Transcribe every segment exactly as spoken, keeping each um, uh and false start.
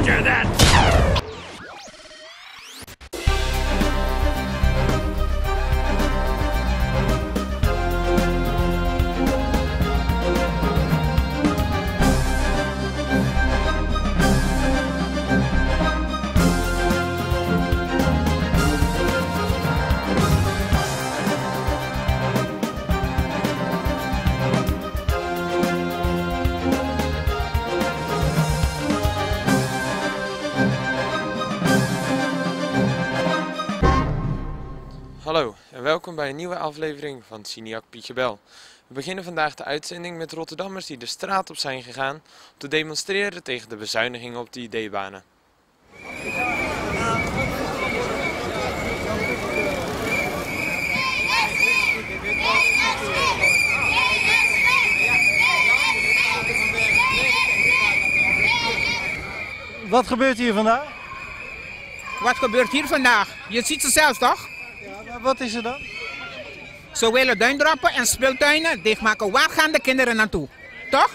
Roger that! Hallo en welkom bij een nieuwe aflevering van Cineac Pietje Bel. We beginnen vandaag de uitzending met Rotterdammers die de straat op zijn gegaan om te demonstreren tegen de bezuinigingen op de I D-banen. Wat gebeurt hier vandaag? Wat gebeurt hier vandaag? Je ziet ze zelf toch? Ja, wat is er dan? Ze willen duindroppen en speeltuinen dichtmaken. Waar gaan de kinderen naartoe? Toch?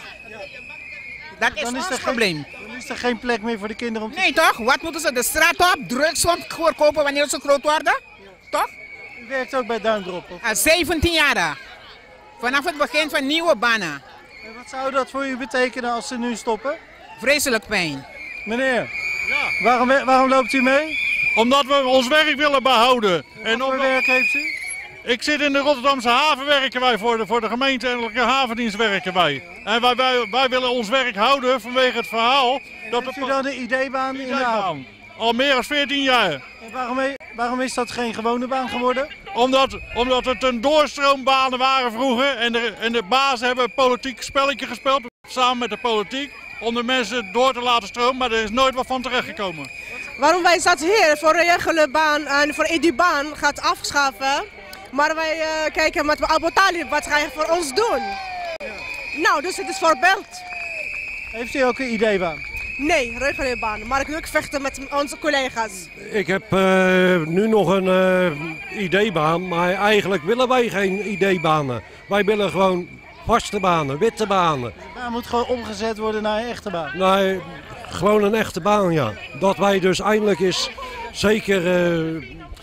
Dat is Dan is ons er probleem. Geen, dan is er geen plek meer voor de kinderen om te... Nee toch? Wat moeten ze de straat op? Drugs verkopen wanneer ze groot worden? Toch? U werkt ook bij Duimdrop, of? Al zeventien jaar. Vanaf het begin van nieuwe banen. En wat zou dat voor u betekenen als ze nu stoppen? Vreselijk pijn. Meneer, ja. waarom, waarom loopt u mee? Omdat we ons werk willen behouden. Wat En voor omdat... werk heeft u? Ik zit in de Rotterdamse haven, werken wij voor de, voor de gemeentelijke havendienst werken wij. En wij, wij, wij willen ons werk houden vanwege het verhaal. Dat Heeft de u dan een I D-baan in de haven? Al meer dan veertien jaar. En waarom, waarom is dat geen gewone baan geworden? Omdat, omdat het een doorstroombanen waren vroeger en de, en de bazen hebben een politiek spelletje gespeeld samen met de politiek. Om de mensen door te laten stromen, maar er is nooit wat van terechtgekomen. Waarom wij zat hier voor een reguliere baan en voor die baan gaat afschaffen. Maar wij uh, kijken met Abu Talib, wat ga je voor ons doen? Ja. Nou, dus het is voorbeeld. Heeft u ook een I D-baan? Nee, reguliere baan. Maar ik wil ook vechten met onze collega's. Ik heb uh, nu nog een uh, I D-baan, maar eigenlijk willen wij geen I D-banen. Wij willen gewoon vaste banen, witte banen. De baan moet gewoon omgezet worden naar een echte baan? Nee, gewoon een echte baan, ja. Dat wij dus eindelijk eens zeker, uh,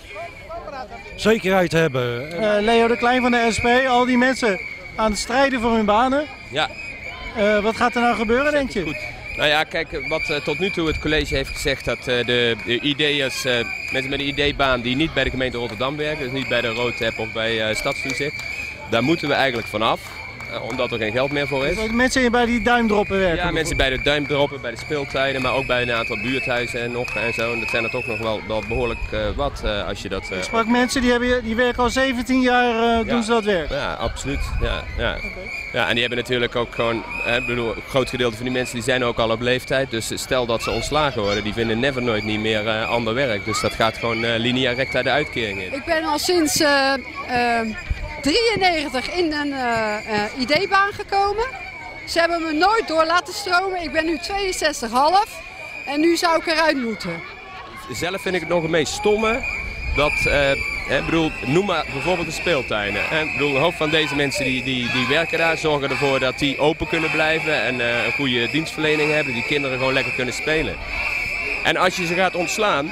zekerheid hebben. Uh, Leo de Klein van de S P, al die mensen aan het strijden voor hun banen. Ja. Uh, wat gaat er nou gebeuren, denk je? Goed. Nou ja, kijk, wat uh, tot nu toe het college heeft gezegd dat uh, de, de I D'ers, uh, mensen met een I D-baan die niet bij de gemeente Rotterdam werken, dus niet bij de Roodtep of bij uh, Stadstoezicht, daar moeten we eigenlijk vanaf. Uh, omdat er geen geld meer voor is. Dus mensen die bij die duimdroppen werken? Ja, mensen bij de duimdroppen, bij de speeltuinen, maar ook bij een aantal buurthuizen en nog en zo. En dat zijn er toch nog wel, wel behoorlijk uh, wat uh, als je dat... Uh, Ik sprak mensen die, hebben, die werken al zeventien jaar, uh, doen ja. ze dat werk? Ja, absoluut. Ja, ja. Okay. Ja, en die hebben natuurlijk ook gewoon, ik bedoel, een groot gedeelte van die mensen die zijn ook al op leeftijd. Dus stel dat ze ontslagen worden, die vinden never nooit niet meer uh, ander werk. Dus dat gaat gewoon uh, linea recta de uitkering in. Ik ben al sinds uh, uh, drieënnegentig in een uh, uh, I D-baan gekomen. Ze hebben me nooit door laten stromen. Ik ben nu tweeënzestig komma vijf en nu zou ik eruit moeten. Zelf vind ik het nog het meest stomme. Dat, uh, hè, bedoel, noem maar bijvoorbeeld de speeltuinen. Hè. Ik bedoel, een hoop van deze mensen die, die, die werken daar, zorgen ervoor dat die open kunnen blijven en uh, een goede dienstverlening hebben, die kinderen gewoon lekker kunnen spelen. En als je ze gaat ontslaan,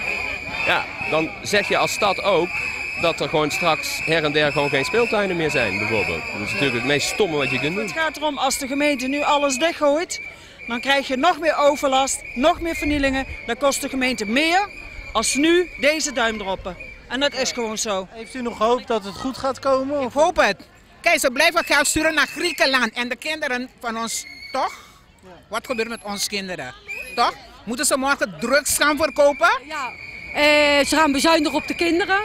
ja, dan zeg je als stad ook dat er gewoon straks her en der gewoon geen speeltuinen meer zijn, bijvoorbeeld. Dat is natuurlijk het meest stomme wat je kunt doen. Het gaat erom, als de gemeente nu alles dichtgooit, dan krijg je nog meer overlast, nog meer vernielingen. Dan kost de gemeente meer als nu deze duimdroppen. En dat is gewoon zo. Heeft u nog hoop dat het goed gaat komen? Of? Ik hoop het. Kijk, ze blijven geld sturen naar Griekenland en de kinderen van ons, toch? Ja. Wat gebeurt met onze kinderen? Toch? Moeten ze morgen drugs gaan verkopen? Ja, eh, ze gaan bezuinigen op de kinderen.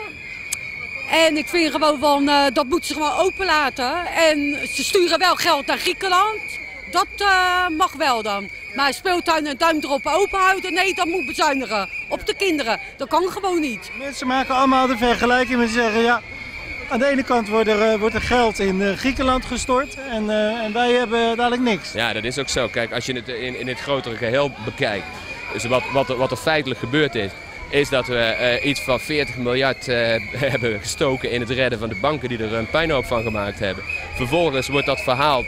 En ik vind gewoon van, uh, dat moeten ze gewoon openlaten. En ze sturen wel geld naar Griekenland. Dat uh, mag wel dan. Maar speeltuinen en duimdroppen open houden, nee, dat moet bezuinigen. Op de kinderen. Dat kan gewoon niet. Mensen maken allemaal de vergelijking met zeggen, ja, aan de ene kant wordt er, uh, wordt er geld in uh, Griekenland gestort en, uh, en wij hebben dadelijk niks. Ja, dat is ook zo. Kijk, als je het in, in het grotere geheel bekijkt, dus wat, wat, wat er feitelijk gebeurd is, is dat we uh, iets van veertig miljard uh, hebben gestoken in het redden van de banken die er een puinhoop van gemaakt hebben. Vervolgens wordt dat verhaal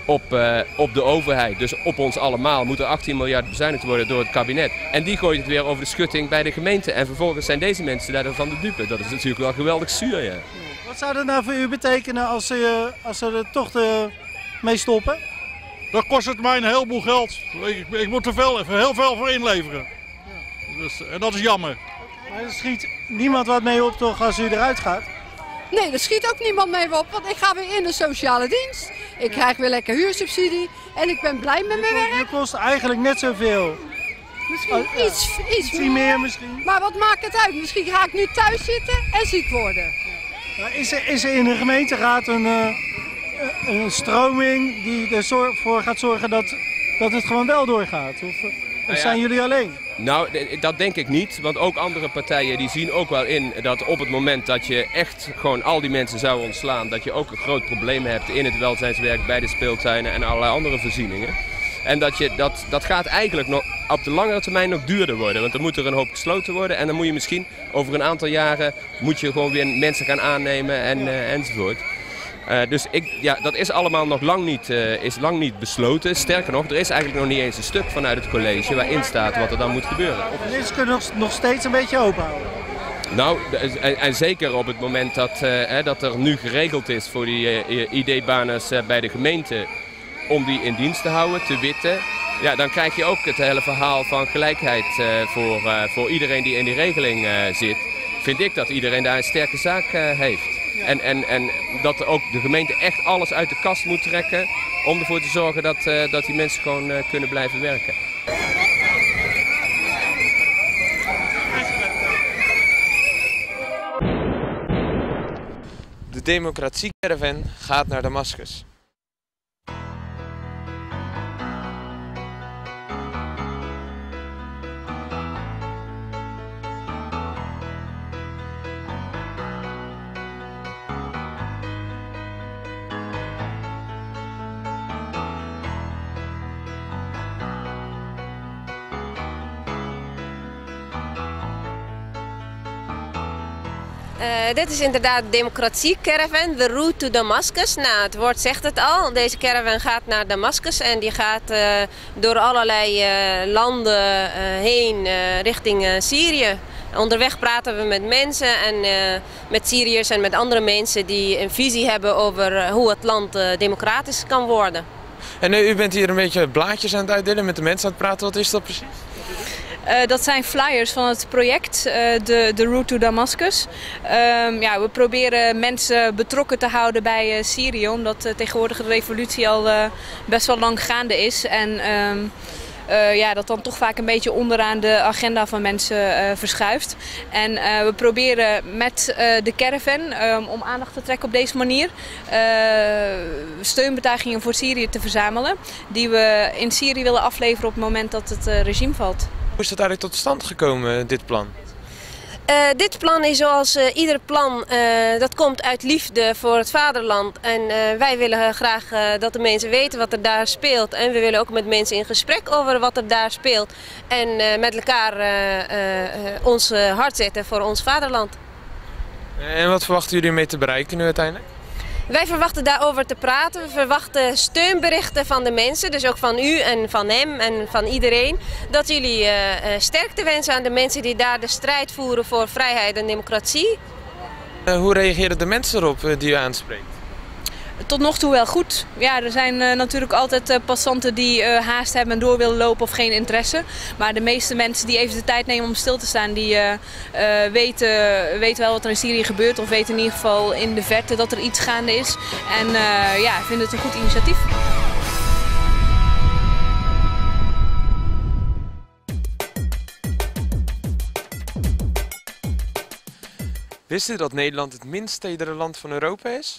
op, uh, op de overheid, dus op ons allemaal, moet er achttien miljard bezuinigd worden door het kabinet. En die gooit het weer over de schutting bij de gemeente. En vervolgens zijn deze mensen daarvan de dupe. Dat is natuurlijk wel geweldig zuur, ja. Wat zou dat nou voor u betekenen als ze, als ze er toch de, mee stoppen? Dan kost het mij een heleboel geld. Ik, ik moet er veel, heel veel voor inleveren. Ja. Dus, en dat is jammer. Maar er schiet niemand wat mee op toch als u eruit gaat? Nee, er schiet ook niemand mee op, want ik ga weer in de sociale dienst. Ik krijg weer lekker huursubsidie en ik ben blij met mijn werk. Je kost eigenlijk net zoveel. Misschien oh, ja. iets, iets, iets meer. meer misschien. Maar wat maakt het uit? Misschien ga ik nu thuis zitten en ziek worden. Ja. Is, er, is er in de gemeenteraad een, uh, een stroming die ervoor gaat zorgen dat, dat het gewoon wel doorgaat? Of, of nou ja. zijn jullie alleen? Nou, dat denk ik niet, want ook andere partijen die zien ook wel in dat op het moment dat je echt gewoon al die mensen zou ontslaan, dat je ook een groot probleem hebt in het welzijnswerk, bij de speeltuinen en allerlei andere voorzieningen. En dat, je, dat, dat gaat eigenlijk nog op de langere termijn nog duurder worden, want dan moet er een hoop gesloten worden en dan moet je misschien over een aantal jaren moet je gewoon weer mensen gaan aannemen en, uh, enzovoort. Uh, dus ik, ja, dat is allemaal nog lang niet, uh, is lang niet besloten. Sterker nog, er is eigenlijk nog niet eens een stuk vanuit het college waarin staat wat er dan moet gebeuren. Dus kunnen nog, nog steeds een beetje open houden? Nou, en, en zeker op het moment dat, uh, hè, dat er nu geregeld is voor die uh, I D-baners uh, bij de gemeente om die in dienst te houden, te witten. Ja, dan krijg je ook het hele verhaal van gelijkheid uh, voor, uh, voor iedereen die in die regeling uh, zit. Vind ik dat iedereen daar een sterke zaak uh, heeft. En, en, en dat ook de gemeente echt alles uit de kast moet trekken om ervoor te zorgen dat, uh, dat die mensen gewoon uh, kunnen blijven werken. De democratie-caravan gaat naar Damascus. Uh, dit is inderdaad de democratie-caravan, de route to Damascus. Nou, het woord zegt het al. Deze caravan gaat naar Damascus en die gaat uh, door allerlei uh, landen uh, heen uh, richting uh, Syrië. Onderweg praten we met mensen en uh, met Syriërs en met andere mensen die een visie hebben over uh, hoe het land uh, democratisch kan worden. En uh, u bent hier een beetje blaadjes aan het uitdelen, met de mensen aan het praten. Wat is dat precies? Uh, dat zijn flyers van het project, uh, de, de Route to Damascus. Um, ja, we proberen mensen betrokken te houden bij uh, Syrië, omdat uh, tegenwoordig de revolutie al uh, best wel lang gaande is. En um, uh, ja, dat dan toch vaak een beetje onderaan de agenda van mensen uh, verschuift. En uh, we proberen met uh, de caravan, um, om aandacht te trekken op deze manier, uh, steunbetuigingen voor Syrië te verzamelen. Die we in Syrië willen afleveren op het moment dat het uh, regime valt. Hoe is het eigenlijk tot stand gekomen, dit plan? Uh, dit plan is zoals uh, ieder plan, uh, dat komt uit liefde voor het vaderland. En uh, wij willen graag uh, dat de mensen weten wat er daar speelt. En we willen ook met mensen in gesprek over wat er daar speelt. En uh, met elkaar uh, uh, ons uh, hart zetten voor ons vaderland. En wat verwachten jullie mee te bereiken nu uiteindelijk? Wij verwachten daarover te praten. We verwachten steunberichten van de mensen, dus ook van u en van hem en van iedereen. Dat jullie uh, sterkte wensen aan de mensen die daar de strijd voeren voor vrijheid en democratie. Uh, hoe reageren de mensen erop uh, die u aanspreekt? Tot nog toe wel goed. Ja, er zijn uh, natuurlijk altijd uh, passanten die uh, haast hebben en door willen lopen of geen interesse. Maar de meeste mensen die even de tijd nemen om stil te staan, die uh, uh, weten, weten wel wat er in Syrië gebeurt. Of weten in ieder geval in de verte dat er iets gaande is. En uh, ja, vinden het een goed initiatief. Wist u dat Nederland het minst stedere land van Europa is?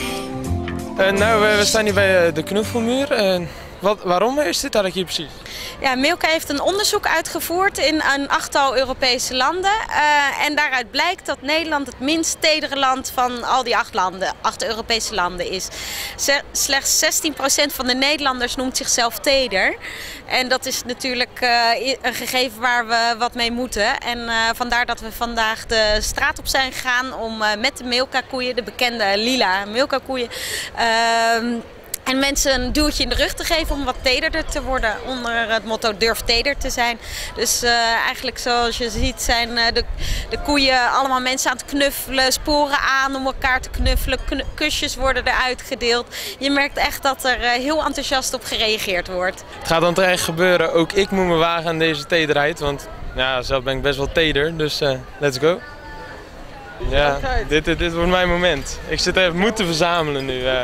Uh, nou, we, we staan hier bij uh, de Knuffelmuur. Uh, wat, waarom is dit eigenlijk hier precies? Ja, Milka heeft een onderzoek uitgevoerd in een achttal Europese landen. Uh, en daaruit blijkt dat Nederland het minst tedere land van al die acht landen, acht Europese landen is. Ze, slechts zestien procent van de Nederlanders noemt zichzelf teder. En dat is natuurlijk uh, een gegeven waar we wat mee moeten. En uh, vandaar dat we vandaag de straat op zijn gegaan om uh, met de Milka-koeien, de bekende lila Milka-koeien, uh, en mensen een duwtje in de rug te geven om wat tederder te worden. Onder het motto durf teder te zijn. Dus uh, eigenlijk zoals je ziet zijn uh, de, de koeien allemaal mensen aan het knuffelen. Sporen aan om elkaar te knuffelen. Kn kusjes worden eruit gedeeld. Je merkt echt dat er uh, heel enthousiast op gereageerd wordt. Het gaat dan terecht gebeuren. Ook ik moet me wagen aan deze tederheid. Want ja, zelf ben ik best wel teder. Dus uh, let's go. Ja, dit, dit, dit wordt mijn moment. Ik zit even moed te verzamelen nu. Uh.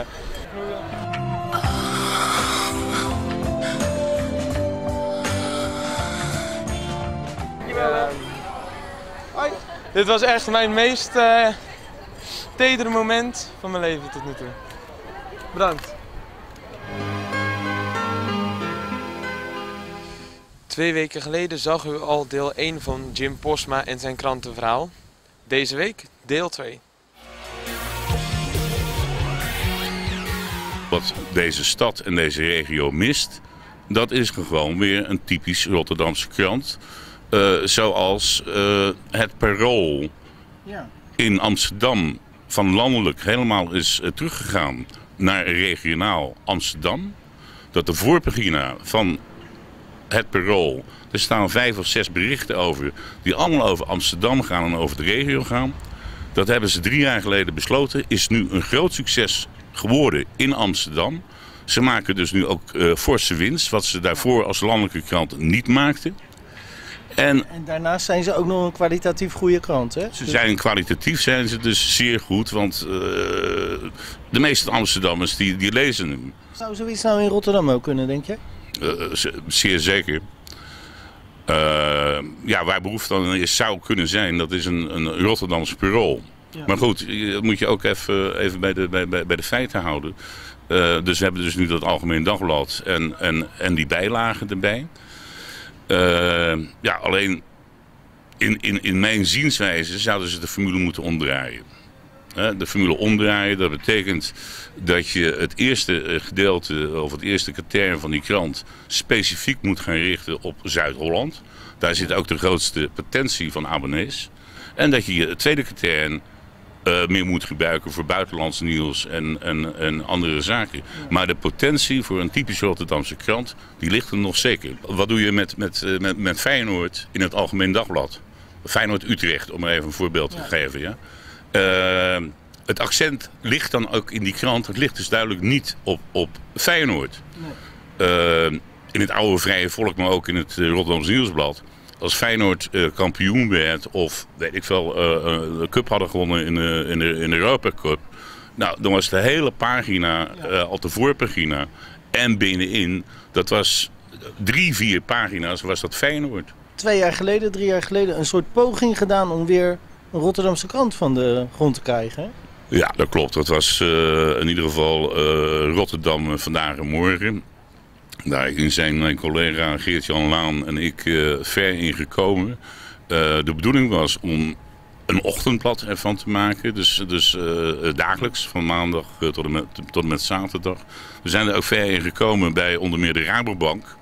Dit was echt mijn meest uh, tedere moment van mijn leven tot nu toe. Bedankt. Twee weken geleden zag u al deel één van Jim Posma en zijn krantenverhaal. Deze week deel twee. Wat deze stad en deze regio mist, dat is gewoon weer een typisch Rotterdamse krant. Uh, zoals uh, het Parool ja. in Amsterdam van landelijk helemaal is uh, teruggegaan naar regionaal Amsterdam. Dat de voorpagina van het Parool, er staan vijf of zes berichten over die allemaal over Amsterdam gaan en over de regio gaan. Dat hebben ze drie jaar geleden besloten, is nu een groot succes geworden in Amsterdam. Ze maken dus nu ook uh, forse winst, wat ze daarvoor als landelijke krant niet maakten. En, en daarnaast zijn ze ook nog een kwalitatief goede krant, hè? Ze zijn kwalitatief zijn ze dus zeer goed, want uh, de meeste Amsterdammers die, die lezen hem. Zou zoiets nou in Rotterdam ook kunnen, denk je? Uh, zeer zeker. Uh, ja, waar behoefte aan is, zou kunnen zijn, dat is een, een Rotterdams Parool. Ja. Maar goed, dat moet je ook even, even bij, de, bij, bij de feiten houden. Uh, dus we hebben dus nu dat Algemeen Dagblad en, en, en die bijlagen erbij. Uh, ja, alleen in, in, in mijn zienswijze zouden ze de formule moeten omdraaien. Uh, de formule omdraaien, dat betekent dat je het eerste gedeelte of het eerste katern van die krant specifiek moet gaan richten op Zuid-Holland. Daar zit ook de grootste potentie van abonnees. En dat je het tweede katern Uh, meer moet gebruiken voor buitenlands nieuws en, en, en andere zaken. Maar de potentie voor een typisch Rotterdamse krant, die ligt er nog zeker. Wat doe je met, met, met, met Feyenoord in het Algemeen Dagblad? Feyenoord-Utrecht, om maar even een voorbeeld te ja. geven. Ja? Uh, het accent ligt dan ook in die krant, het ligt dus duidelijk niet op, op Feyenoord. Nee. Uh, in het oude Vrije Volk, maar ook in het uh, Rotterdamse Nieuwsblad. Als Feyenoord uh, kampioen werd of weet ik veel, uh, de cup hadden gewonnen in de, in de, in de Europa Cup. Nou, dan was de hele pagina, uh, al de voorpagina en binnenin, dat was drie, vier pagina's, was dat Feyenoord. Twee jaar geleden, drie jaar geleden, een soort poging gedaan om weer een Rotterdamse krant van de grond te krijgen. Hè? Ja, dat klopt. Dat was uh, in ieder geval uh, Rotterdam vandaag en morgen. Daarin zijn mijn collega Geert-Jan Laan en ik uh, ver in gekomen. Uh, de bedoeling was om een ochtendblad ervan te maken. Dus, dus uh, dagelijks, van maandag uh, tot, en met, tot en met zaterdag. We zijn er ook ver in gekomen bij onder meer de Rabobank.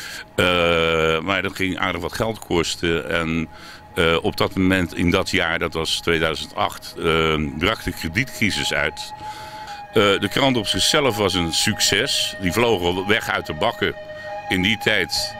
Uh, maar dat ging aardig wat geld kosten. En uh, op dat moment, in dat jaar, dat was tweeduizend acht, uh, brak de kredietcrisis uit. Uh, de krant op zichzelf was een succes. Die vlogen weg uit de bakken in die tijd.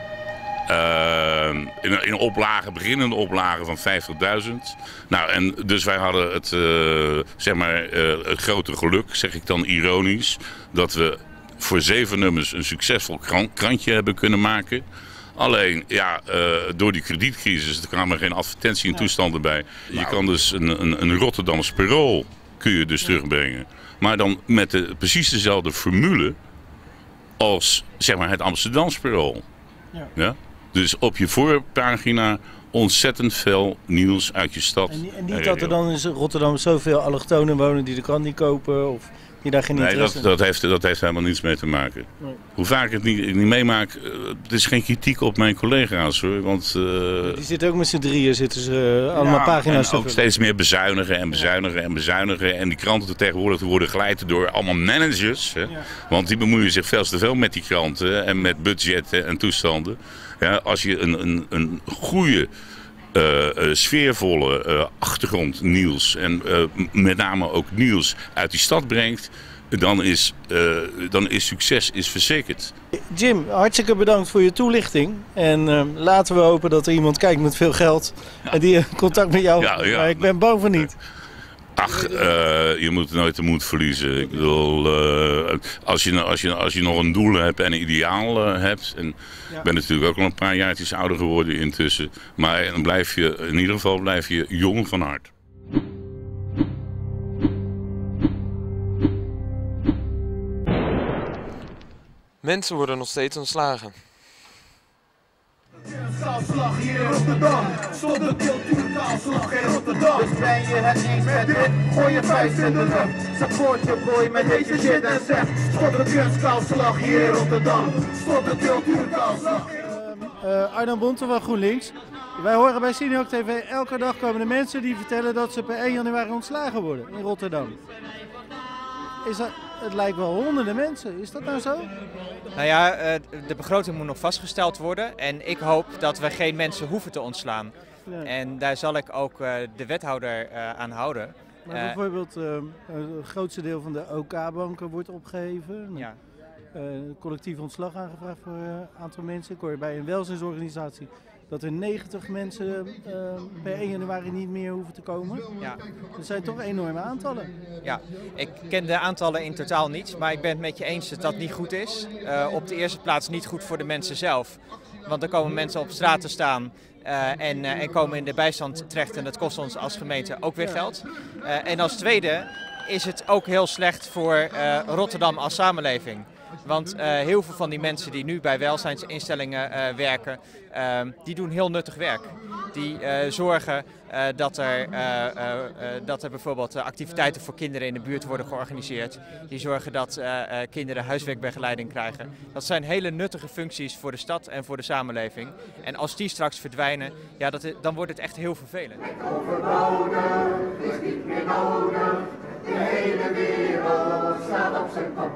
Uh, in, in oplagen, beginnende oplagen van vijftigduizend. Nou, en dus wij hadden het, uh, zeg maar, uh, het grote geluk, zeg ik dan ironisch, dat we voor zeven nummers een succesvol krant, krantje hebben kunnen maken. Alleen, ja, uh, door die kredietcrisis, er kwamen geen advertentie in toestanden bij. Je kan dus een, een, een Rotterdams Parool kun je dus terugbrengen. Maar dan met de, precies dezelfde formule als, zeg maar, het Amsterdams Parool. Ja. Ja? Dus op je voorpagina ontzettend veel nieuws uit je stad. En, en niet dat er dan in Rotterdam zoveel allochtonen wonen die de krant niet kopen? Of je daar geen nee, interesse dat, dat, heeft, dat heeft helemaal niets mee te maken. Nee. Hoe vaak ik het niet, niet meemaak, uh, het is geen kritiek op mijn collega's hoor. Want, uh, die zitten ook met z'n drieën, zitten ze uh, allemaal ja, pagina's en ook steeds meer bezuinigen en bezuinigen en bezuinigen. En die kranten tegenwoordig worden geleid door allemaal managers. Hè? Ja. Want die bemoeien zich veel te veel met die kranten en met budgetten en toestanden. Ja, als je een, een, een goede... Uh, uh, sfeervolle uh, achtergrondnieuws en uh, met name ook nieuws uit die stad brengt, dan is, uh, dan is succes is verzekerd. Jim, hartstikke bedankt voor je toelichting. En uh, laten we hopen dat er iemand kijkt met veel geld ja. en die contact met jou. Ja, ja. Maar ik ben bang van niet. Ach, uh, je moet nooit de moed verliezen. Ik bedoel, uh, als, je, als, je, als je nog een doel hebt en een ideaal uh, hebt. En ja. Ik ben natuurlijk ook al een paar jaartjes ouder geworden intussen. Maar dan blijf je, in ieder geval blijf je jong van hart. Mensen worden nog steeds ontslagen. Kaalslag hier in Rotterdam, stop de cultuurkaalslag in Rotterdam. Dus ben je het eens met dit, gooi je vuist in de lucht. Support je boy met deze shit en zeg, stop de kunstkaalslag hier in Rotterdam, stop de cultuurkaalslag. Uh, Arno Bonte van GroenLinks. Wij horen bij Cinehoek T V elke dag komen de mensen die vertellen dat ze per één januari ontslagen worden in Rotterdam. Is dat, het lijkt wel honderden mensen, is dat nou zo? Nou ja, de begroting moet nog vastgesteld worden en ik hoop dat we geen mensen hoeven te ontslaan. Ja. En daar zal ik ook de wethouder aan houden. Maar bijvoorbeeld uh, het grootste deel van de O K-banken wordt opgeheven. Ja. Uh, collectief ontslag aangevraagd voor een aantal mensen. Ik hoor bij een welzijnsorganisatie dat er negentig mensen uh, per één januari niet meer hoeven te komen. Ja. Dat zijn toch enorme aantallen. Ja, ik ken de aantallen in totaal niet, maar ik ben het met je eens dat dat niet goed is. Uh, op de eerste plaats niet goed voor de mensen zelf. Want dan komen mensen op straat te staan uh, en, uh, en komen in de bijstand terecht en dat kost ons als gemeente ook weer geld. Uh, en als tweede is het ook heel slecht voor uh, Rotterdam als samenleving. Want uh, heel veel van die mensen die nu bij welzijnsinstellingen uh, werken, uh, die doen heel nuttig werk. Die uh, zorgen uh, dat, er, uh, uh, uh, dat er bijvoorbeeld uh, activiteiten voor kinderen in de buurt worden georganiseerd. Die zorgen dat uh, uh, kinderen huiswerkbegeleiding krijgen. Dat zijn hele nuttige functies voor de stad en voor de samenleving. En als die straks verdwijnen, ja, dat, dan wordt het echt heel vervelend. Overbouwen is niet meer nodig. De hele wereld staat op zijn kop.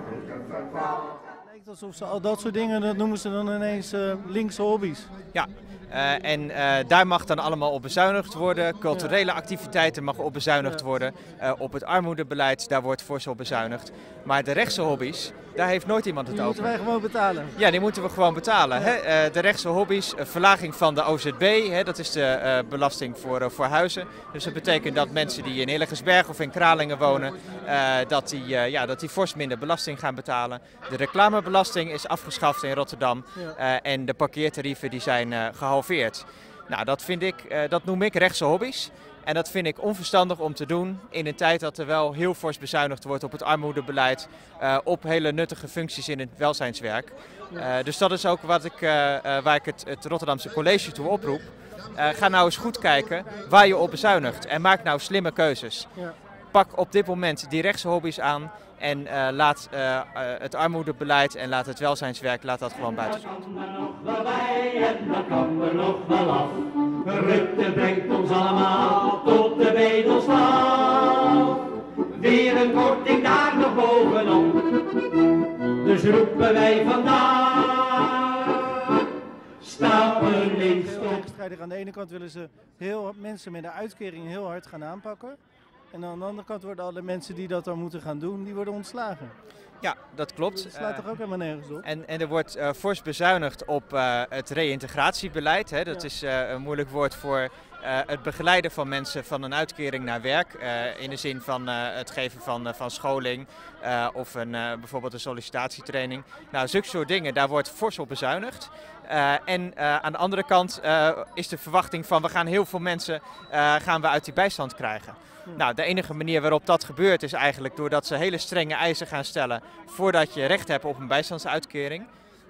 Het lijkt alsof ze al dat soort dingen, dat noemen ze dan ineens uh, linkse hobby's. Ja, uh, en uh, daar mag dan allemaal op bezuinigd worden. Culturele activiteiten mag op bezuinigd worden. Uh, op het armoedebeleid, daar wordt fors op bezuinigd. Maar de rechtse hobby's, daar heeft nooit iemand het over. Die moeten wij gewoon betalen. Ja, die moeten we gewoon betalen. Ja. Hè? Uh, de rechtse hobby's, uh, verlaging van de O Z B, hè? Dat is de uh, belasting voor, uh, voor huizen. Dus dat betekent dat mensen die in Hillegersberg of in Kralingen wonen, uh, dat, die, uh, ja, dat die fors minder belasting gaan betalen. De reclamebelasting is afgeschaft in Rotterdam ja. uh, en de parkeertarieven die zijn uh, gehalveerd. Nou, dat, vind ik, uh, dat noem ik rechtse hobby's. En dat vind ik onverstandig om te doen in een tijd dat er wel heel fors bezuinigd wordt op het armoedebeleid, uh, op hele nuttige functies in het welzijnswerk. Uh, dus dat is ook wat ik, uh, uh, waar ik het, het Rotterdamse College toe oproep. Uh, ga nou eens goed kijken waar je op bezuinigt en maak nou slimme keuzes. Ja. Pak op dit moment die rechtse hobby's aan en uh, laat uh, uh, het armoedebeleid en laat het welzijnswerk laat dat gewoon buiten. Rutte brengt ons allemaal tot de bedelstaf. Weer een korting daar nog bovenop. Dus roepen wij vandaag. Stappen links op. Aan de ene kant willen ze heel mensen met een uitkering heel hard gaan aanpakken. En aan de andere kant worden alle mensen die dat dan moeten gaan doen, die worden ontslagen. Ja, dat klopt. Dat slaat toch ook helemaal nergens op? En, en er wordt uh, fors bezuinigd op uh, het reïntegratiebeleid. Hè. Dat ja. is uh, een moeilijk woord voor uh, het begeleiden van mensen van een uitkering naar werk. Uh, in de zin van uh, het geven van, uh, van scholing uh, of een, uh, bijvoorbeeld een sollicitatietraining. Nou, zulke soort dingen, daar wordt fors op bezuinigd. Uh, en uh, aan de andere kant uh, is de verwachting van we gaan heel veel mensen uh, gaan we uit die bijstand krijgen. Nou, de enige manier waarop dat gebeurt is eigenlijk doordat ze hele strenge eisen gaan stellen voordat je recht hebt op een bijstandsuitkering.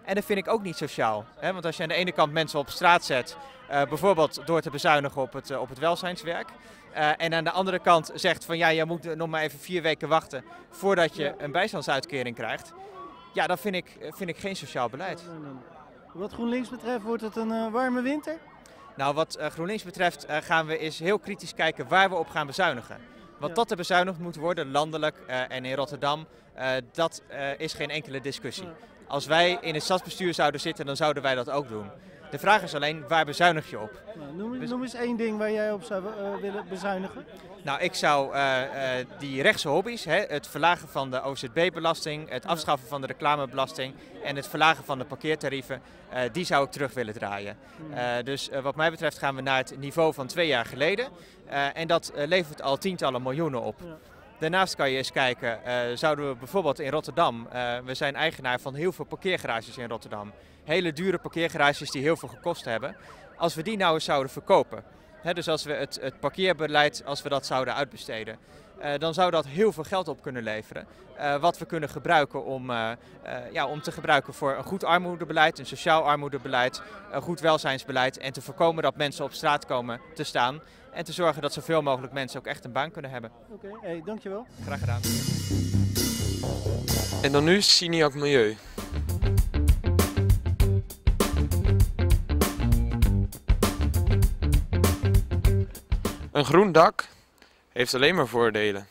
En dat vind ik ook niet sociaal. Hè? Want als je aan de ene kant mensen op straat zet, uh, bijvoorbeeld door te bezuinigen op het, uh, op het welzijnswerk. Uh, en aan de andere kant zegt van ja, je moet nog maar even vier weken wachten voordat je een bijstandsuitkering krijgt. Ja, dat vind ik, vind ik geen sociaal beleid. Wat GroenLinks betreft wordt het een uh, warme winter? Nou, wat uh, GroenLinks betreft uh, gaan we eens heel kritisch kijken waar we op gaan bezuinigen. Want dat er bezuinigd moet worden, landelijk uh, en in Rotterdam, uh, dat uh, is geen enkele discussie. Als wij in het stadsbestuur zouden zitten, dan zouden wij dat ook doen. De vraag is alleen, waar bezuinig je op? Nou, noem, noem eens één ding waar jij op zou uh, willen bezuinigen. Nou, ik zou uh, uh, die rechtse hobby's, hè, het verlagen van de O Z B-belasting, het afschaffen van de reclamebelasting en het verlagen van de parkeertarieven, uh, die zou ik terug willen draaien. Uh, dus uh, wat mij betreft gaan we naar het niveau van twee jaar geleden uh, en dat uh, levert al tientallen miljoenen op. Daarnaast kan je eens kijken, uh, zouden we bijvoorbeeld in Rotterdam, uh, we zijn eigenaar van heel veel parkeergarages in Rotterdam. Hele dure parkeergarages die heel veel gekost hebben. Als we die nou eens zouden verkopen, hè, dus als we het, het parkeerbeleid, als we dat zouden uitbesteden, uh, dan zou dat heel veel geld op kunnen leveren. Uh, wat we kunnen gebruiken om, uh, uh, ja, om te gebruiken voor een goed armoedebeleid, een sociaal armoedebeleid, een goed welzijnsbeleid en te voorkomen dat mensen op straat komen te staan. En te zorgen dat zoveel mogelijk mensen ook echt een baan kunnen hebben. Oké, okay, hey, dankjewel. Graag gedaan. En dan nu Signac Milieu. Een groen dak heeft alleen maar voordelen.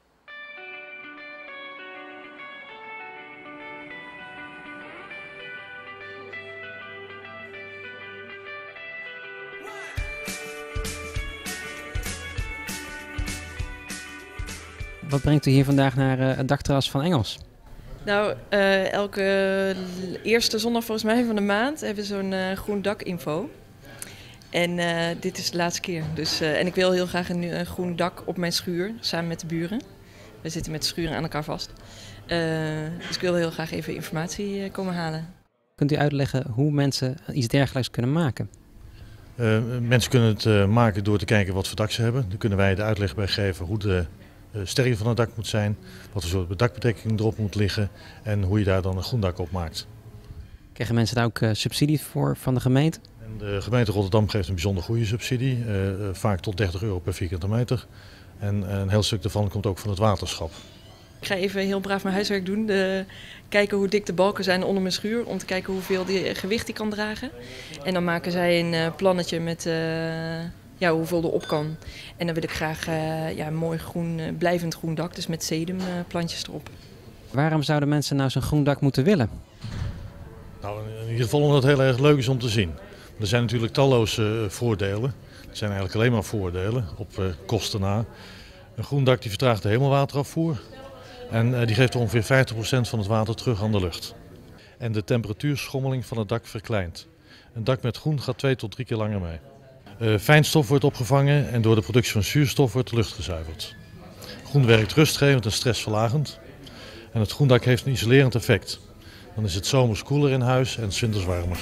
Wat brengt u hier vandaag naar uh, het dakterras van Engels? Nou, uh, elke eerste zondag volgens mij van de maand hebben we zo'n uh, groen dak-info. En uh, dit is de laatste keer. Dus, uh, en ik wil heel graag een, een groen dak op mijn schuur, samen met de buren. We zitten met de schuren aan elkaar vast. Uh, dus ik wil heel graag even informatie uh, komen halen. Kunt u uitleggen hoe mensen iets dergelijks kunnen maken? Uh, mensen kunnen het uh, maken door te kijken wat voor dak ze hebben. Dan kunnen wij de uitleg bij geven hoe de uh, sterkte van het dak moet zijn, wat voor soort dakbedekking erop moet liggen en hoe je daar dan een groen dak op maakt. Krijgen mensen daar ook uh, subsidie voor van de gemeente? En de gemeente Rotterdam geeft een bijzonder goede subsidie, uh, uh, vaak tot dertig euro per vierkante meter. En uh, een heel stuk daarvan komt ook van het waterschap. Ik ga even heel braaf mijn huiswerk doen. De, kijken hoe dik de balken zijn onder mijn schuur. Om te kijken hoeveel die, gewicht die kan dragen. En dan maken zij een uh, plannetje met uh, ja, hoeveel er op kan. En dan wil ik graag uh, ja, een mooi groen, uh, blijvend groen dak. Dus met sedumplantjes uh, erop. Waarom zouden mensen nou zo'n groen dak moeten willen? Nou, in ieder geval omdat het heel erg leuk is om te zien. Er zijn natuurlijk talloze uh, voordelen. Er zijn eigenlijk alleen maar voordelen op uh, kosten na. Een groen dak die vertraagt de hemelwaterafvoer. En uh, die geeft ongeveer vijftig procent van het water terug aan de lucht. En de temperatuurschommeling van het dak verkleint. Een dak met groen gaat twee tot drie keer langer mee. Uh, fijnstof wordt opgevangen en door de productie van zuurstof wordt de lucht gezuiverd. Groen werkt rustgevend en stressverlagend. En het groendak heeft een isolerend effect. Dan is het zomers koeler in huis en 's winters warmer.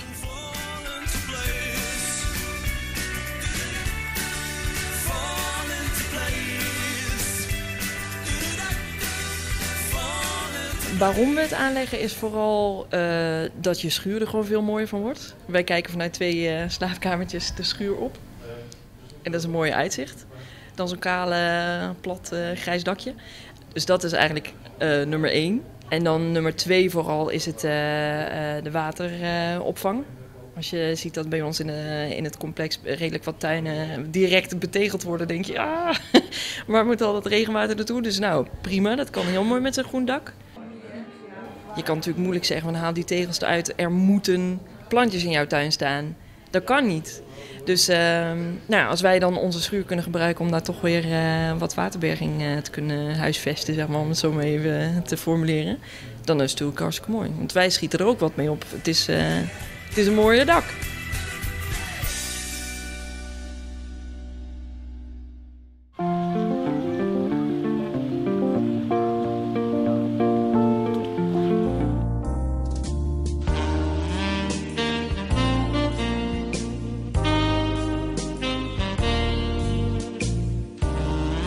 Waarom we het aanleggen is vooral uh, dat je schuur er gewoon veel mooier van wordt. Wij kijken vanuit twee uh, slaapkamertjes de schuur op. En dat is een mooi uitzicht. Dan zo'n kale, plat, uh, grijs dakje. Dus dat is eigenlijk uh, nummer één. En dan nummer twee vooral is het uh, uh, de wateropvang. Uh, Als je ziet dat bij ons in, de, in het complex redelijk wat tuinen direct betegeld worden, denk je, ah, waar moet al dat regenwater naartoe? Dus nou, prima, dat kan heel mooi met zo'n groen dak. Je kan natuurlijk moeilijk zeggen, van, haal die tegels eruit, er moeten plantjes in jouw tuin staan. Dat kan niet. Dus uh, nou, als wij dan onze schuur kunnen gebruiken om daar toch weer uh, wat waterberging uh, te kunnen huisvesten, zeg maar, om het zo maar even te formuleren, dan is het natuurlijk hartstikke mooi. Want wij schieten er ook wat mee op. Het is, uh, het is een mooie dak.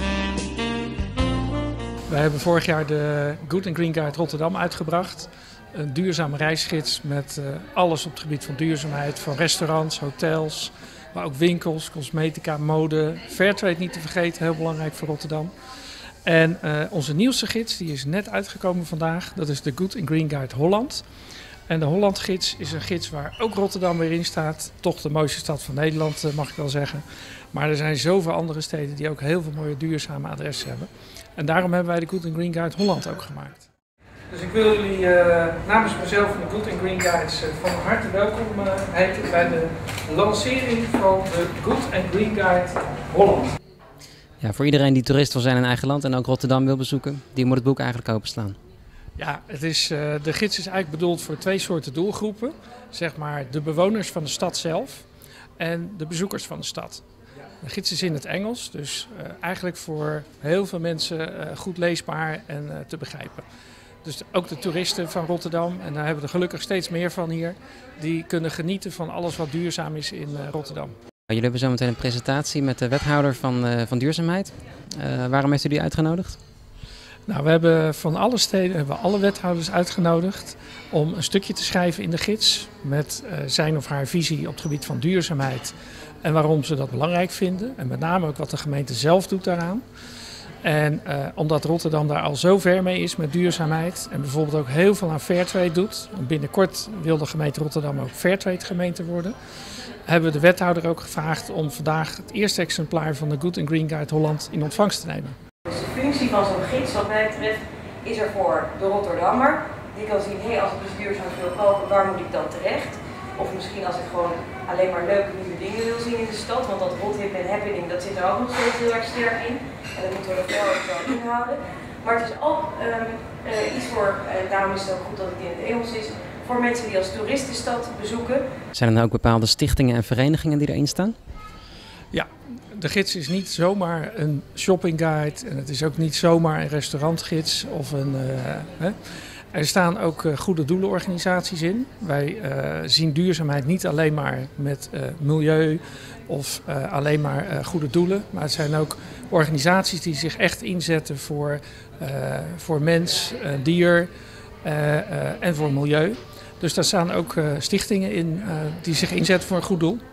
We hebben vorig jaar de Good and Green Guide Rotterdam uitgebracht. een duurzame reisgids met uh, alles op het gebied van duurzaamheid. Van restaurants, hotels, maar ook winkels, cosmetica, mode. Fairtrade niet te vergeten, heel belangrijk voor Rotterdam. En uh, onze nieuwste gids, die is net uitgekomen vandaag. Dat is de Good and Green Guide Holland. En de Holland-gids is een gids waar ook Rotterdam weer in staat. Toch de mooiste stad van Nederland, uh, mag ik wel zeggen. Maar er zijn zoveel andere steden die ook heel veel mooie duurzame adressen hebben. En daarom hebben wij de Good and Green Guide Holland ook gemaakt. Dus ik wil jullie uh, namens mezelf en de Good and Green Guides uh, van harte welkom uh, heten bij de lancering van de Good and Green Guide Holland. Ja, voor iedereen die toerist wil zijn in eigen land en ook Rotterdam wil bezoeken, die moet het boek eigenlijk openslaan. Ja, het is, uh, de gids is eigenlijk bedoeld voor twee soorten doelgroepen. Zeg maar de bewoners van de stad zelf en de bezoekers van de stad. De gids is in het Engels, dus uh, eigenlijk voor heel veel mensen uh, goed leesbaar en uh, te begrijpen. Dus ook de toeristen van Rotterdam, en daar hebben we er gelukkig steeds meer van hier, die kunnen genieten van alles wat duurzaam is in uh, Rotterdam. Jullie hebben zo meteen een presentatie met de wethouder van, uh, van duurzaamheid. Uh, waarom heeft u die uitgenodigd? Nou, we hebben van alle steden hebben we alle wethouders uitgenodigd om een stukje te schrijven in de gids met uh, zijn of haar visie op het gebied van duurzaamheid en waarom ze dat belangrijk vinden en met name ook wat de gemeente zelf doet daaraan. En uh, omdat Rotterdam daar al zo ver mee is met duurzaamheid en bijvoorbeeld ook heel veel aan Fairtrade doet, binnenkort wil de gemeente Rotterdam ook Fairtrade gemeente worden, hebben we de wethouder ook gevraagd om vandaag het eerste exemplaar van de Good and Green Guide Holland in ontvangst te nemen. Dus de functie van zo'n gids, wat mij betreft, is er voor de Rotterdammer. Die kan zien, hé, hey, als ik dus duurzaam wil kopen, waar moet ik dan terecht? Of misschien als ik gewoon alleen maar leuke nieuwe dingen wil zien in de stad. Want dat hot hip en happening, dat zit er ook nog steeds heel erg sterk in. En dat moeten we er wel ook wel inhouden. Maar het is ook um, uh, iets voor, en uh, daarom is het ook goed dat het in het Engels is, voor mensen die als toerist de stad bezoeken. Zijn er nou ook bepaalde stichtingen en verenigingen die erin staan? Ja, de gids is niet zomaar een shoppingguide en het is ook niet zomaar een restaurantgids of een... Uh, hè. Er staan ook uh, goede doelenorganisaties in. Wij uh, zien duurzaamheid niet alleen maar met uh, milieu of uh, alleen maar uh, goede doelen. Maar het zijn ook organisaties die zich echt inzetten voor, uh, voor mens, uh, dier uh, uh, en voor milieu. Dus daar staan ook uh, stichtingen in uh, die zich inzetten voor een goed doel.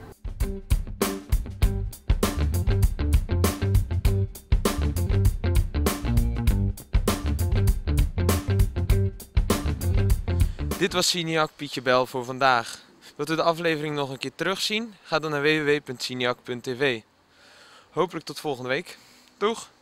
Dit was Signac Pietje Bel voor vandaag. Wilt u de aflevering nog een keer terugzien? Ga dan naar w w w punt signac punt t v. Hopelijk tot volgende week. Doeg!